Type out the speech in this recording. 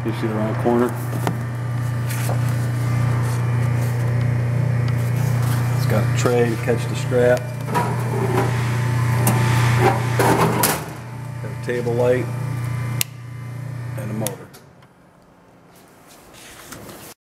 You see the round corner? It's got a tray to catch the strap. Got a table light.